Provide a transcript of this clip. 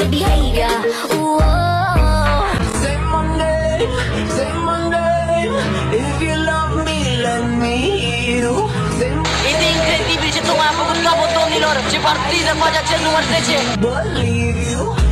behavior. Ooh, Say my name, if you love me, let me hear you. Este incredibil ce tocmai a făcut Gabo, domnilor. Ce partidă face acel număr 10. Believe you.